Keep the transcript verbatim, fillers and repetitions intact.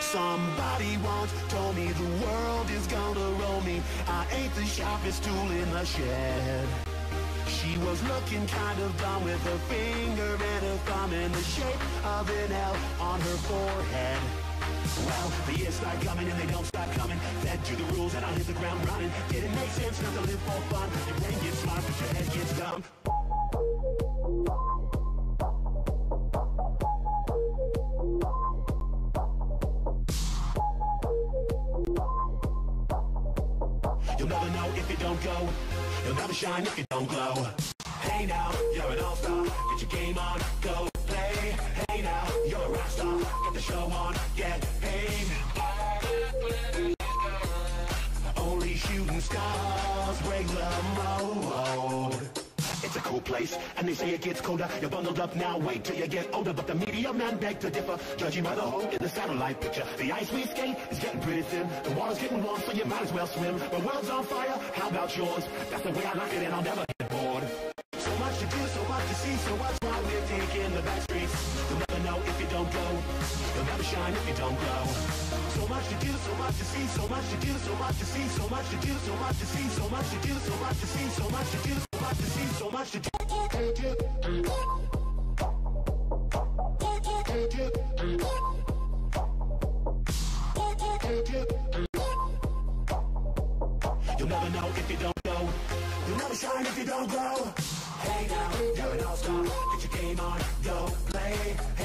Somebody once told me the world is gonna roll me. I ain't the sharpest tool in the shed. She was looking kind of dumb with her finger and her thumb in the shape of an L on her forehead. Well, the years start coming and they don't stop coming. Fed to the rules and I hit the ground running. Didn't make sense not to live for fun. Your brain gets smart but your head gets dumb. You'll never know if you don't go. You'll never shine if you don't glow. Hey now, you're an all-star. Get your game on, go play. Hey now, you're a rock star. Get the show on, get paid. Only shooting stars break the mold. It's a cool place, and they say it gets colder. You're bundled up now, wait till you get older. But the media man beg to differ, judging by the hole in the satellite picture. The ice we skate is getting pretty thin. The water's getting warm, so you might as well swim. The world's on fire, how about yours? That's the way I like it, and I'll never get bored. So much to do, so much to see, so much why we're taking the back streets. You'll never know if you don't go. You'll never shine if you don't glow. So much to do, so much to see, so much to do, so much to see, so much to do, so much to see, so much to do, so much to see, so much to do, so much to see, so much to do. You'll never know if you don't go. You'll never shine if you don't glow. Hey now, you're an all-star. Get your game on, go play.